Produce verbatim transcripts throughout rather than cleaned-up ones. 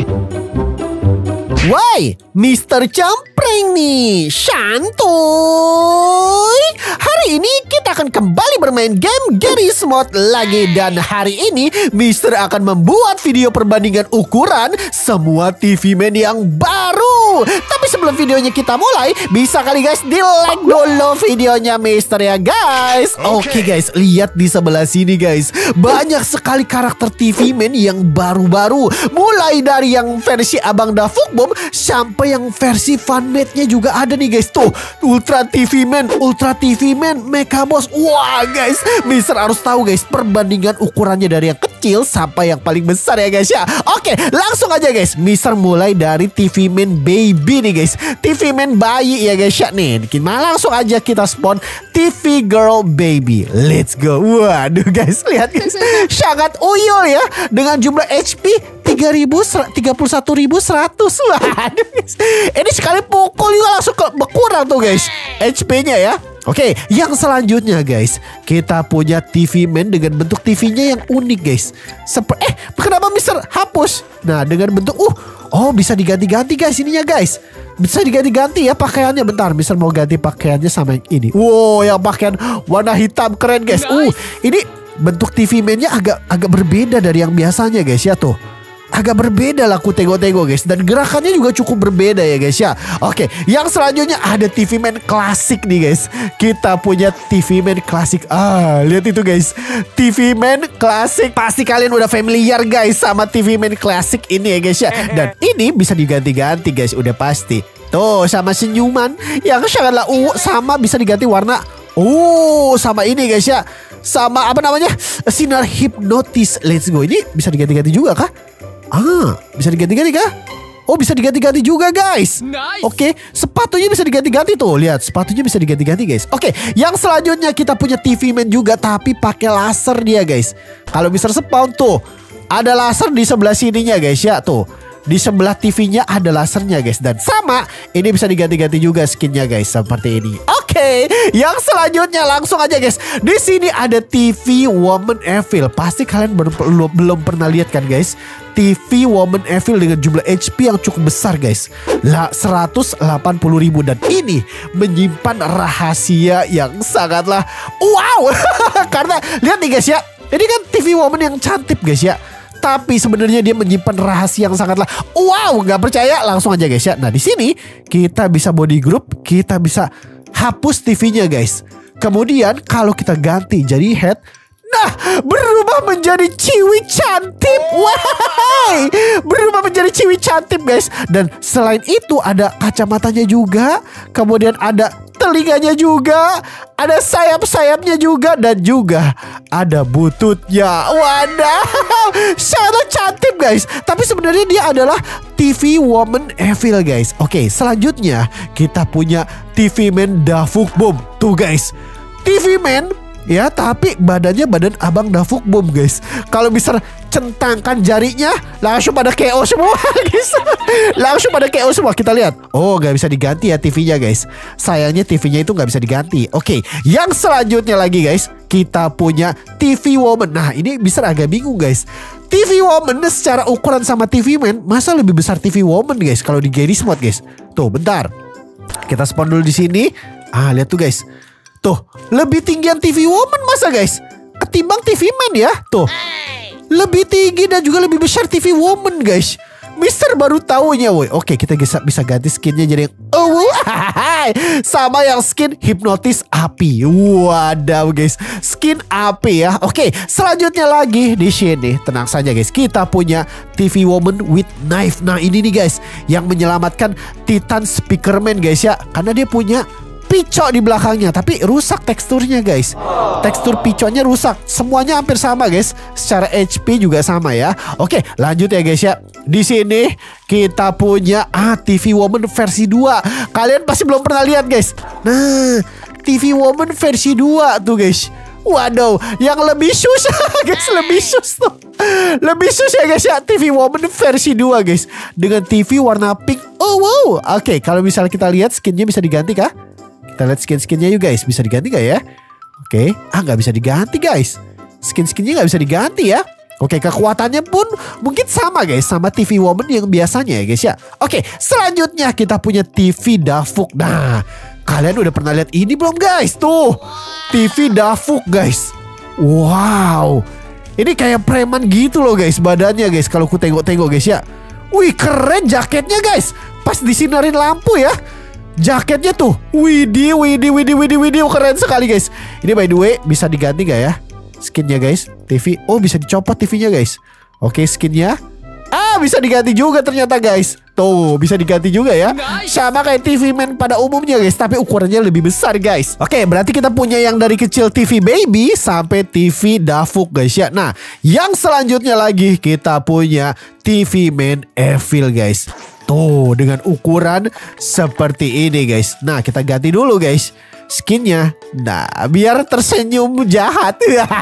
Woi, Mister Cempreng nih, santuy. Hari ini kita akan kembali bermain game Garry's Mod lagi. Dan hari ini Mister akan membuat video perbandingan ukuran semua T V Man yang baru. Tapi sebelum videonya kita mulai, bisa kali guys di like dulu videonya Mister ya guys. Oke okay, guys, lihat di sebelah sini guys, banyak sekali karakter T V Man yang baru-baru. Mulai dari yang versi Abang Davukboom sampai yang versi fanmade-nya juga ada nih guys. Tuh, Ultra T V Man, Ultra T V Man, Mecha Boss. Wah guys, Mister harus tahu guys perbandingan ukurannya dari yang kecil sampai yang paling besar ya guys ya. Oke, langsung aja guys. Mister mulai dari T V Man Baby nih guys, T V Man bayi ya guys ya. Nih, langsung aja kita spawn T V Girl Baby. Let's go. Waduh guys, lihat guys, sangat uyul ya dengan jumlah H P tiga puluh satu ribu seratus. Waduh guys, ini sekali pukul juga langsung ke berkurang tuh guys H P-nya ya. Oke, yang selanjutnya guys, kita punya T V Man dengan bentuk T V-nya yang unik guys. Seper eh, kenapa Mister hapus? Nah, dengan bentuk uh, oh bisa diganti-ganti guys ininya guys. Bisa diganti-ganti ya pakaiannya. Bentar, Mister mau ganti pakaiannya sama yang ini. Wow, yang pakaian warna hitam keren guys. Uh, ini bentuk T V Man-nya agak agak berbeda dari yang biasanya guys ya tuh. Agak berbeda lah aku tengok-tengok guys. Dan gerakannya juga cukup berbeda ya guys ya. Oke, yang selanjutnya ada T V Man klasik nih guys. Kita punya T V Man klasik. Ah, lihat itu guys, T V Man klasik. Pasti kalian udah familiar guys sama T V Man klasik ini ya guys ya. Dan ini bisa diganti-ganti guys, udah pasti. Tuh, sama senyuman yang sangatlah uh, sama bisa diganti warna. Oh, sama ini guys ya. Sama apa namanya? Sinar hipnotis. Let's go. Ini bisa diganti-ganti juga kah? Ah, bisa diganti-ganti kah? Oh, bisa diganti-ganti juga guys. Nice. Oke, sepatunya bisa diganti-ganti tuh. Lihat, sepatunya bisa diganti-ganti guys. Oke, yang selanjutnya kita punya T V Man juga tapi pakai laser dia guys. Kalau Mister spawn tuh, ada laser di sebelah sininya guys ya tuh. Di sebelah T V-nya ada lasernya guys. Dan sama, ini bisa diganti-ganti juga skinnya guys, seperti ini. Oke, yang selanjutnya langsung aja guys. Di sini ada T V Woman Evil. Pasti kalian belum, belum pernah lihat kan guys, T V Woman Evil dengan jumlah H P yang cukup besar guys, lah seratus delapan puluh ribu. Dan ini menyimpan rahasia yang sangatlah wow. Karena lihat nih guys ya, ini kan T V Woman yang cantik guys ya, tapi sebenarnya dia menyimpan rahasia yang sangatlah wow. Nggak percaya? Langsung aja guys ya. Nah, di sini kita bisa body group, kita bisa hapus T V-nya guys. Kemudian kalau kita ganti jadi head, nah berubah menjadi ciwi cantik. Wah, berubah menjadi ciwi cantik guys. Dan selain itu ada kacamatanya juga, kemudian ada telinganya juga, ada sayap-sayapnya juga, dan juga ada bututnya. Waduh, sangat cantik guys. Tapi sebenarnya dia adalah T V Woman Evil guys. Oke, selanjutnya kita punya T V Man Davukboom. Tuh guys, T V Man ya, tapi badannya badan Abang Davukboom guys. Kalau bisa centangkan jarinya, langsung pada K O semua guys. Langsung pada K O semua. Kita lihat. Oh, gak bisa diganti ya T V-nya guys. Sayangnya T V-nya itu gak bisa diganti. Oke, yang selanjutnya lagi guys, kita punya T V Woman. Nah, ini bisa agak bingung guys. T V Woman secara ukuran sama T V Man, masa lebih besar T V Woman guys kalau di Garry's Mod guys. Tuh, bentar. Kita spawn dulu di sini. Ah, lihat tuh guys. Tuh, lebih tinggian T V Woman masa guys ketimbang T V Man ya. Tuh, lebih tinggi dan juga lebih besar T V Woman guys. Mister baru tahunya woy. Oke, kita bisa, bisa ganti skinnya jadi yang oh, sama yang skin hipnotis api. Wadaw guys, skin api ya. Oke, selanjutnya lagi di sini, tenang saja guys, kita punya T V Woman with knife. Nah, ini nih guys yang menyelamatkan Titan Speakerman guys ya, karena dia punya picok di belakangnya, tapi rusak teksturnya guys. Tekstur picoknya rusak. Semuanya hampir sama guys. Secara H P juga sama ya. Oke, lanjut ya guys ya. Di sini kita punya ah T V Woman versi dua. Kalian pasti belum pernah lihat guys. Nah, T V Woman versi dua tuh guys. Waduh, yang lebih susah guys, lebih sus tuh. Lebih sus ya guys ya, T V Woman versi dua guys, dengan T V warna pink. Oh wow. Oke, kalau misalnya kita lihat skinnya bisa diganti kah? Kita lihat skin-skinnya yuk guys, bisa diganti gak ya? Oke, ah nggak bisa diganti guys. Skin-skinnya nggak bisa diganti ya. Oke, kekuatannya pun mungkin sama guys, sama T V Woman yang biasanya ya guys ya. Oke, selanjutnya kita punya T V Dafuk. Nah, kalian udah pernah lihat ini belum guys? Tuh, T V Dafuk guys. Wow, ini kayak preman gitu loh guys badannya guys. Kalau ku tengok-tengok guys ya. Wih, keren jaketnya guys. Pas disinarin lampu ya. Jaketnya tuh, widih, widih, widih, widih, widih, keren sekali guys. Ini by the way bisa diganti gak ya skinnya guys? T V, oh bisa dicopot T V-nya guys. Oke, skinnya, ah bisa diganti juga ternyata guys. Tuh bisa diganti juga ya. Sama kayak T V Man pada umumnya guys, tapi ukurannya lebih besar guys. Oke, berarti kita punya yang dari kecil T V Baby sampai T V Dafuk guys ya. Nah, yang selanjutnya lagi kita punya T V Man Evil guys. Tuh, dengan ukuran seperti ini guys. Nah, kita ganti dulu guys skinnya. Nah, biar tersenyum jahat.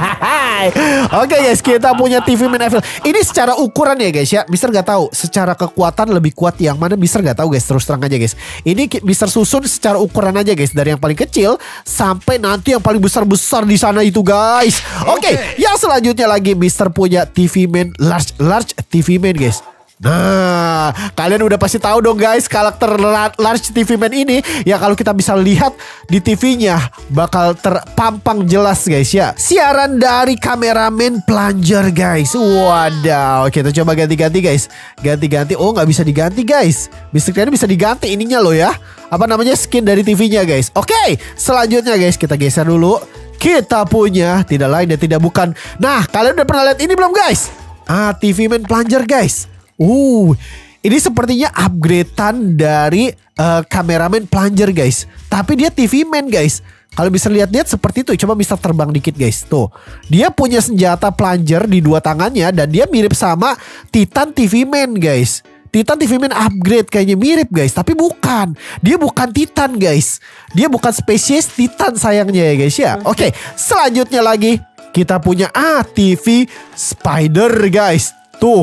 Oke guys, kita punya T V Man Evil. Ini secara ukuran ya guys ya. Mister gak tahu secara kekuatan lebih kuat yang mana, Mister gak tahu guys. Terus terang aja guys. Ini Mister susun secara ukuran aja guys, dari yang paling kecil sampai nanti yang paling besar-besar di sana itu guys. Oke, okay. Yang selanjutnya lagi Mister punya T V Man Large Large T V Man guys. Nah, kalian udah pasti tahu dong guys, karakter Large T V Man ini ya, kalau kita bisa lihat di T V-nya bakal terpampang jelas guys ya. Siaran dari kameramen plunger guys. Wadaw, kita coba ganti-ganti guys. Ganti-ganti, oh nggak bisa diganti guys. Mister kalian bisa diganti ininya loh ya. Apa namanya, skin dari T V-nya guys. Oke, selanjutnya guys kita geser dulu. Kita punya tidak lain dan tidak bukan. Nah, kalian udah pernah lihat ini belum guys? Ah, T V Man plunger guys. Uh, ini sepertinya upgradean dari uh, kameramen plunger guys. Tapi dia T V Man guys. Kalau bisa lihat-lihat seperti itu. Coba Mister terbang dikit guys. Tuh, dia punya senjata plunger di dua tangannya. Dan dia mirip sama Titan T V Man guys. Titan T V Man upgrade kayaknya mirip guys. Tapi bukan. Dia bukan Titan guys. Dia bukan spesies Titan sayangnya ya guys ya. Oke, selanjutnya lagi kita punya ah T V Spider guys. Tuh,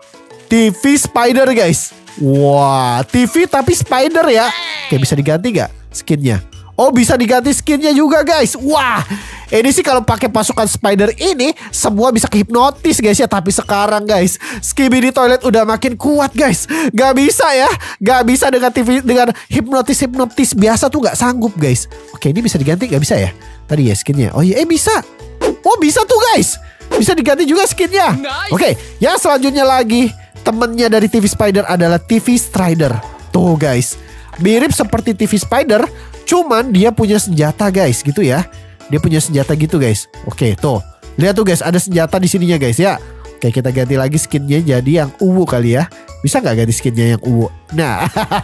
T V Spider guys. Wah, T V tapi Spider ya. Oke, bisa diganti gak skinnya? Oh, bisa diganti skinnya juga guys. Wah, ini sih kalau pakai pasukan Spider ini semua bisa kehipnotis guys ya. Tapi sekarang guys, Skibidi Toilet udah makin kuat guys. Gak bisa ya. Gak bisa dengan T V, dengan hipnotis-hipnotis biasa tuh gak sanggup guys. Oke, ini bisa diganti gak bisa ya? Tadi ya skinnya. Oh iya, eh bisa. Oh bisa tuh guys. Bisa diganti juga skinnya. Nice. Oke, yang selanjutnya lagi temennya dari T V Spider adalah T V Strider. Tuh guys, mirip seperti T V Spider, cuman dia punya senjata guys, gitu ya. Dia punya senjata gitu guys. Oke, tuh. Lihat tuh guys, ada senjata di sininya guys ya. Oke, kita ganti lagi skinnya jadi yang ungu kali ya. Bisa nggak ganti skinnya yang ungu? Nah,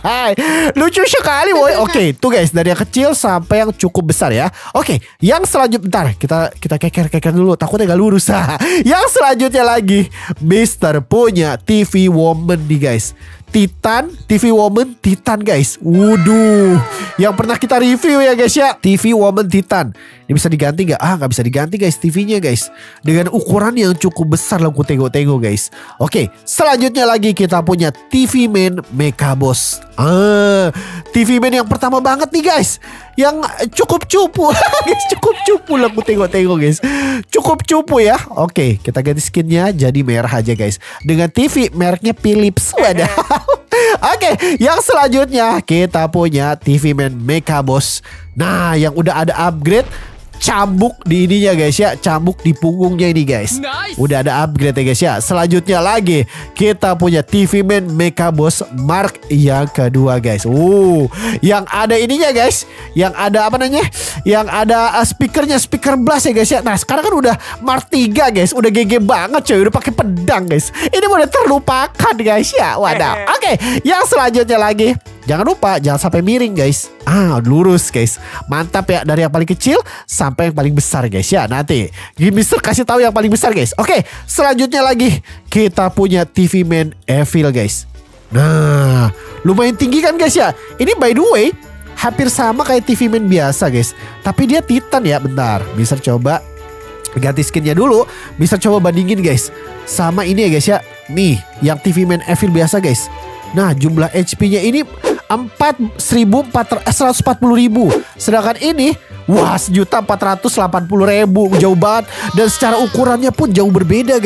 lucu sekali boy. Oke, tuh guys, dari yang kecil sampai yang cukup besar ya. Oke, yang selanjutnya, bentar, kita kita keker-keker dulu, takutnya gak lurus. Yang selanjutnya lagi, Mister punya T V Woman nih guys. Titan, T V Woman Titan guys. Waduh, yang pernah kita review ya guys ya, T V Woman Titan. Ini bisa diganti gak? Ah, gak bisa diganti guys T V-nya guys. Dengan ukuran yang cukup besar lah, aku tengok-tengok guys. Oke, selanjutnya lagi kita punya T V Man Mecha Boss. Ah, T V Man yang pertama banget nih guys, yang cukup cupu. Guys, cukup cupu lah, aku tengok-tengok guys. Cukup cupu ya. Oke, kita ganti skinnya jadi merah aja guys, dengan T V mereknya Philips. Wadah. Oke, yang selanjutnya kita punya T V Man Mecha Boss. Nah, yang udah ada upgrade cambuk di ininya guys ya, cambuk di punggungnya ini guys. Nice. Udah ada upgrade ya guys ya. Selanjutnya lagi kita punya T V Man Mecha Boss Mark yang kedua guys. Uh, yang ada ininya guys, yang ada apa namanya? Yang ada uh, speakernya, speaker blast ya guys ya. Nah, sekarang kan udah Mark tiga guys, udah G G banget coy, udah pakai pedang guys. Ini udah terlupakan guys ya. Wadah. Oke, yang selanjutnya lagi, jangan lupa jangan sampai miring guys. Ah, lurus guys. Mantap ya, dari yang paling kecil sampai yang paling besar guys ya. Nanti Mister kasih tahu yang paling besar guys. Oke, selanjutnya lagi kita punya T V Man Evil guys. Nah, lumayan tinggi kan guys ya. Ini by the way hampir sama kayak T V Man biasa guys, tapi dia Titan ya. Bentar, Mister coba ganti skinnya dulu. Mister coba bandingin guys sama ini ya guys ya. Nih, yang T V Man Evil biasa guys. Nah, jumlah H P-nya ini empat seribu seratus empat puluh ribu. Sedangkan ini, wah, sejuta empat ratus delapan puluh ribu. Jauh banget. Dan secara ukurannya pun jauh berbeda guys.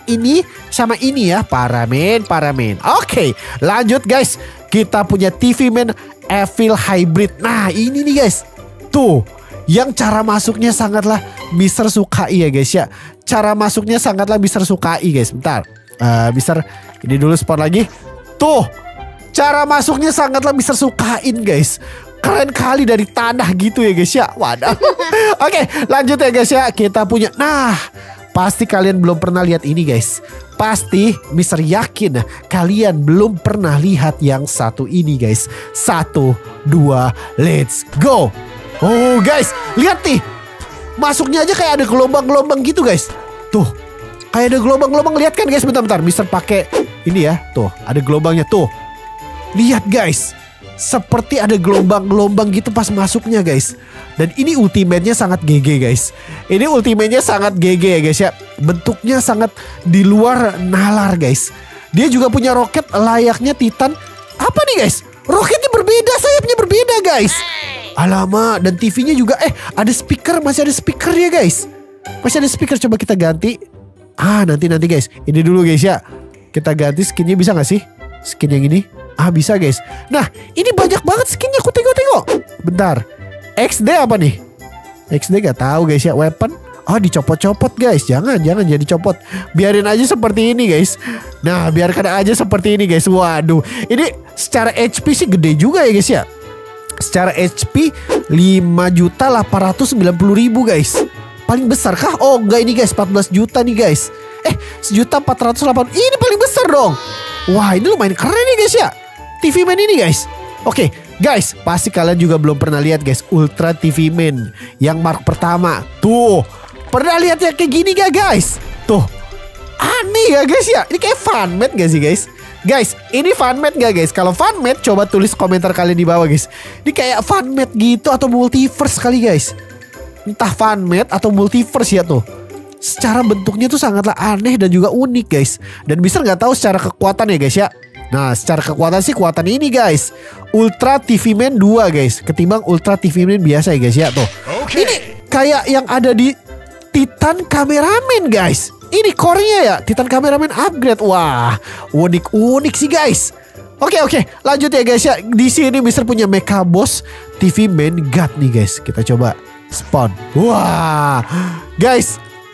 ini sama ini ya. Para men, para men. Oke, lanjut guys. Kita punya T V Man Evil Hybrid. Nah ini nih guys. Tuh, yang cara masuknya sangatlah Mister sukai ya guys ya. Cara masuknya sangatlah Mister sukai guys. Bentar. Uh, Mister ini dulu spawn lagi. Tuh, cara masuknya sangatlah Mister sukain guys. Keren kali dari tanah gitu ya guys ya. Waduh. Oke, lanjut ya guys ya. Kita punya. Nah, pasti kalian belum pernah lihat ini guys. Pasti Mister yakin kalian belum pernah lihat yang satu ini guys. Satu, dua, let's go. Oh guys, lihat nih. Masuknya aja kayak ada gelombang-gelombang gitu guys. Tuh, kayak ada gelombang-gelombang. Lihat kan guys, bentar-bentar. Mister pakai ini ya. Tuh, ada gelombangnya tuh. Lihat guys. Seperti ada gelombang-gelombang gitu pas masuknya guys. Dan ini ultimate-nya sangat G G guys. Ini ultimate-nya sangat G G ya guys ya. Bentuknya sangat di luar nalar guys. Dia juga punya roket layaknya Titan. Apa nih guys? Roketnya berbeda, sayapnya berbeda guys. Alamak, dan T V-nya juga eh ada speaker, masih ada speaker ya guys. Masih ada speaker, coba kita ganti. Ah nanti-nanti guys. Ini dulu guys ya. Kita ganti skinnya, bisa gak sih? Skin yang ini. Ah bisa guys. Nah ini banyak banget skinnya. Aku tengok-tengok. Bentar. X D apa nih? X D gak tahu guys ya. Weapon. Oh dicopot-copot guys. Jangan jangan jadi copot. Biarin aja seperti ini guys. Nah biarkan aja seperti ini guys. Waduh. Ini secara H P sih gede juga ya guys ya. Secara H P lima juta delapan ratus sembilan puluh ribu guys. Paling besar kah? Oh enggak, ini guys empat belas juta nih guys. Eh sejuta empat ratus delapan. Ini paling besar dong. Wah ini lumayan keren nih guys ya. T V Man ini guys. Oke guys, pasti kalian juga belum pernah lihat guys Ultra T V Man yang mark pertama. Tuh, pernah lihat yang kayak gini gak guys? Tuh, aneh ya guys ya. Ini kayak Funmate gak sih guys? Guys, ini Funmate gak guys? Kalau Funmate coba tulis komentar kalian di bawah guys. Ini kayak Funmate gitu atau multiverse kali guys. Entah Funmate atau multiverse ya tuh. Secara bentuknya tuh sangatlah aneh dan juga unik guys. Dan Mister nggak tahu secara kekuatan ya guys ya. Nah secara kekuatan sih kuatan ini guys, Ultra T V Man dua guys, ketimbang Ultra T V Man biasa ya guys ya. Tuh okay. Ini kayak yang ada di Titan Cameraman guys. Ini core-nya ya Titan Cameraman upgrade. Wah unik-unik sih guys. Oke oke lanjut ya guys ya. Di sini Mister punya Mecha Boss T V Man God nih guys. Kita coba spawn. Wah guys,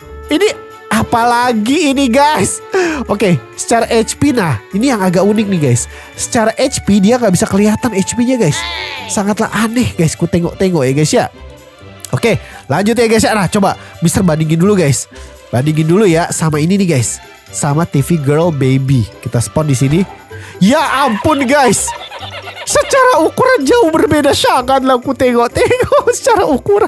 ini apalagi ini guys. Oke, secara H P, nah ini yang agak unik nih guys. Secara H P dia nggak bisa kelihatan H P-nya guys. Sangatlah aneh guys. Ku tengok-tengok ya guys ya. Oke, lanjut ya guys ya. Nah coba Mister bandingin dulu guys. Bandingin dulu ya sama ini nih guys. Sama T V Girl Baby. Kita spawn di sini. Ya ampun guys. Secara ukuran jauh berbeda. Sangatlah ku tengok-tengok secara ukuran.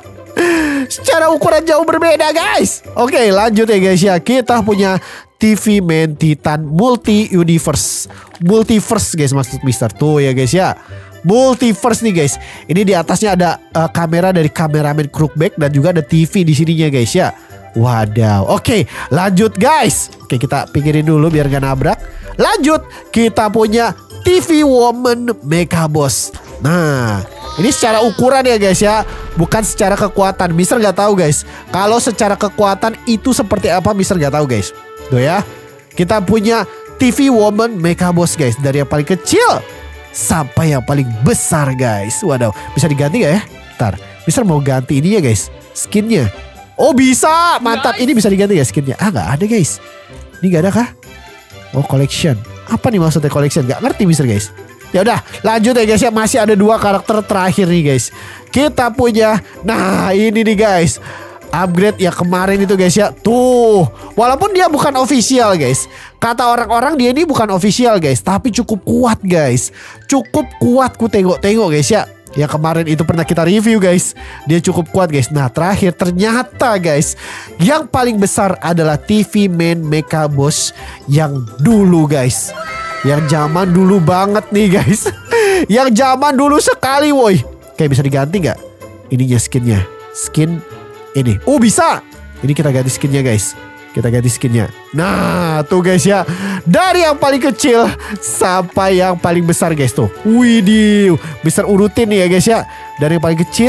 Secara ukuran jauh berbeda guys. Oke lanjut ya guys ya. Kita punya T V Man Titan Multi Universe. Multiverse guys maksud Mister. Tuh ya guys ya. Multiverse nih guys. Ini di atasnya ada uh, kamera dari kameramen Crookback. Dan juga ada T V di sininya guys ya. Wadaw. Oke lanjut guys. Oke kita pikirin dulu biar gak nabrak. Lanjut. Kita punya T V Woman Mecha Boss. Nah ini secara ukuran ya guys ya, bukan secara kekuatan. Mister nggak tahu guys. Kalau secara kekuatan itu seperti apa Mister nggak tahu guys. Tuh ya, kita punya T V Woman Mecha Boss guys. Dari yang paling kecil sampai yang paling besar guys. Waduh, bisa diganti gak ya? Ntar, Mister mau ganti ini ya guys, skinnya. Oh bisa, mantap. Ini bisa diganti ya skinnya. Ah nggak ada guys. Ini nggak ada kah? Oh collection. Apa nih maksudnya collection? Gak ngerti Mister guys. Ya udah lanjut ya guys ya. Masih ada dua karakter terakhir nih guys. Kita punya, nah ini nih guys, upgrade yang kemarin itu guys ya. Tuh, walaupun dia bukan official guys. Kata orang-orang dia ini bukan official guys, tapi cukup kuat guys. Cukup kuat, ku tengok-tengok guys ya. Yang kemarin itu pernah kita review guys. Dia cukup kuat guys. Nah terakhir ternyata guys, yang paling besar adalah T V Man Mecha Boss yang dulu guys. Yang zaman dulu banget nih guys. Yang zaman dulu sekali woi. Kayak bisa diganti gak ininya skinnya? Skin ini. Oh bisa. Ini kita ganti skinnya guys. Kita ganti skinnya. Nah tuh guys ya. Dari yang paling kecil sampai yang paling besar guys tuh. Widih. Mister urutin nih ya guys ya. Dari yang paling kecil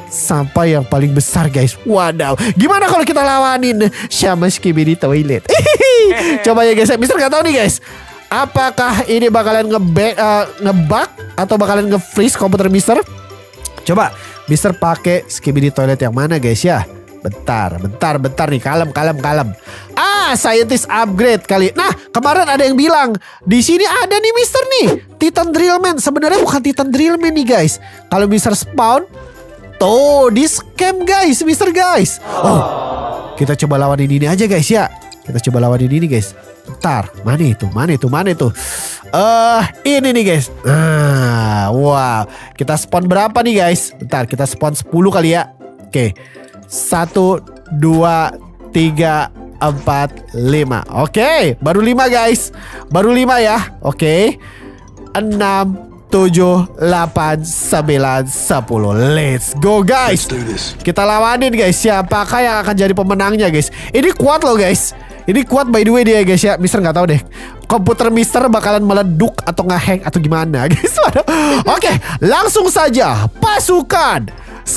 sampai yang paling besar guys. Wadaw, gimana kalau kita lawanin sama Skibidi Toilet? Coba ya guys, Mister nggak tahu nih guys, apakah ini bakalan nge-bug uh, nge-bug atau bakalan nge-freeze komputer Mister? Coba Mister pakai Skibidi Toilet yang mana guys ya? Bentar, bentar, bentar nih, kalem, kalem, kalem. Ah, Scientist Upgrade kali. Nah, kemarin ada yang bilang di sini ada nih Mister nih, Titan Drillman. Sebenarnya bukan Titan Drillman nih guys. Kalau Mister spawn, tuh di scam guys, Mister guys. Oh, kita coba lawan ini, ini aja guys ya. Kita coba lawan ini nih guys. Bentar, mana itu, mana itu, mana itu? Eh, uh, ini nih guys. Ah, wow. Kita spawn berapa nih guys? Bentar, kita spawn sepuluh kali ya. Oke. Satu, dua, tiga, empat, lima. Oke, baru lima guys. Baru lima ya. Oke. Enam, tujuh, delapan, sembilan, sepuluh. Let's go guys. Kita lawanin guys. Siapakah yang akan jadi pemenangnya guys? Ini kuat loh guys. Ini kuat by the way dia guys ya. Mister nggak tahu deh, komputer Mister bakalan meleduk atau nge-hang atau gimana guys. Oke, langsung saja pasukan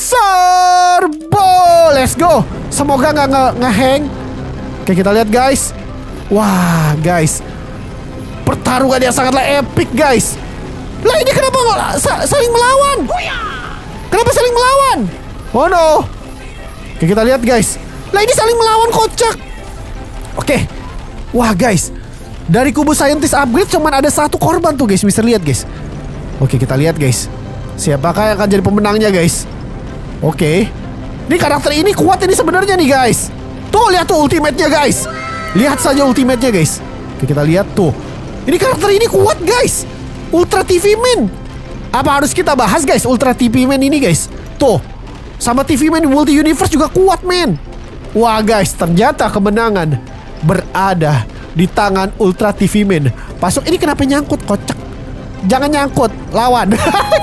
serbo, let's go. Semoga nggak nge-hang. Oke, kita lihat guys. Wah guys, pertarungan yang sangatlah epic guys. Lah ini kenapa nggak saling melawan? Kenapa saling melawan? Oh no. Oke, kita lihat guys. Lah ini saling melawan, kocak. Oke. Wah guys, dari kubu Scientist Upgrade cuman ada satu korban tuh guys. Mister lihat guys. Oke, kita lihat guys, siapakah yang akan jadi pemenangnya guys. Oke, ini karakter ini kuat ini sebenarnya nih guys. Tuh lihat tuh ultimate-nya guys. Lihat saja ultimate-nya guys. Oke, kita lihat tuh. Ini karakter ini kuat guys. Ultra T V Man. Apa harus kita bahas guys Ultra T V Man ini guys? Tuh, sama T V Man Multi Universe juga kuat men. Wah guys, ternyata kemenangan berada di tangan Ultra T V Man. Pasok ini kenapa nyangkut, kocak? Jangan nyangkut, lawan.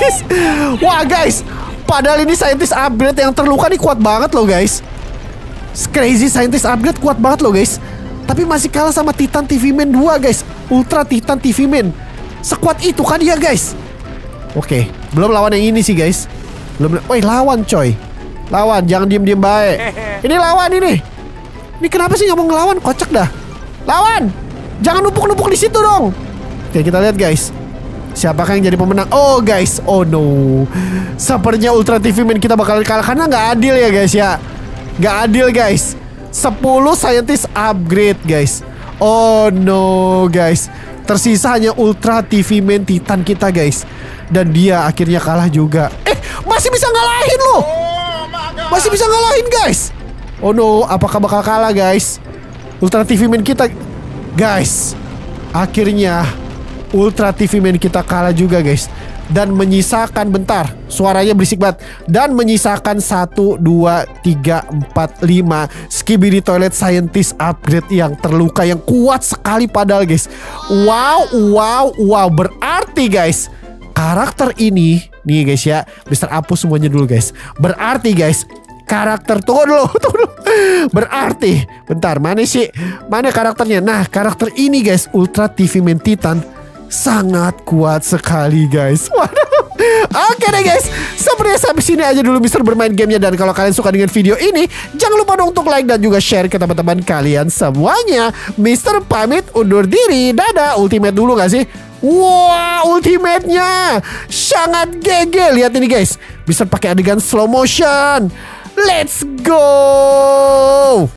Wah guys, padahal ini Scientist Upgrade yang terluka nih kuat banget loh guys. Crazy Scientist Upgrade kuat banget loh guys. Tapi masih kalah sama Titan T V Man dua guys. Ultra Titan T V Man. Sekuat itu kan dia guys. Oke, belum lawan yang ini sih guys. Belum. Woi, lawan coy. Lawan, jangan diem-diem baik. Ini lawan ini. Ini kenapa sih nggak mau ngelawan? Kocak dah. Lawan. Jangan numpuk-numpuk di situ dong. Oke, kita lihat guys. Siapakah yang jadi pemenang? Oh guys, oh no. Sepertinya Ultra T V Man kita bakalan kalah karena nggak adil ya guys ya. Nggak adil guys. sepuluh Scientist Upgrade guys. Oh no guys. Tersisa hanya Ultra T V Man Titan kita guys. Dan dia akhirnya kalah juga. Eh, masih bisa ngalahin loh. Masih bisa ngalahin guys. Oh no, apakah bakal kalah guys? Ultra T V Man kita guys, akhirnya Ultra T V Man kita kalah juga guys. Dan menyisakan, bentar, suaranya berisik banget. Dan menyisakan satu, dua, tiga, empat, lima Skibidi Toilet Scientist Upgrade yang terluka, yang kuat sekali padahal guys. Wow, wow, wow. Berarti guys, karakter ini nih guys ya, Mister hapus semuanya dulu guys. Berarti guys, karakter, tunggu dulu, tunggu dulu. Berarti, bentar, mana sih, mana karakternya? Nah, karakter ini guys, Ultra T V Man Titan, sangat kuat sekali guys. Waduh. Oke deh guys, sepertinya sampai sini aja dulu Mister bermain gamenya. Dan kalau kalian suka dengan video ini, jangan lupa dong untuk like dan juga share ke teman-teman kalian semuanya. Mister pamit undur diri. Dadah. Ultimate dulu gak sih? Wah, ultimate-nya sangat G G. Lihat ini guys, Mister pakai adegan slow motion. Let's go.